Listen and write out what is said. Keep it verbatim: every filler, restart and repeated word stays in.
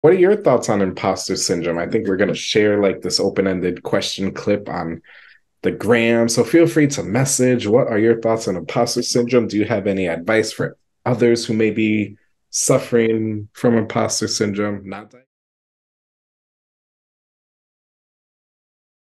What are your thoughts on imposter syndrome? I think we're going to share like this open-ended question clip on the gram. So feel free to message. What are your thoughts on imposter syndrome? Do you have any advice for others who may be suffering from imposter syndrome? Not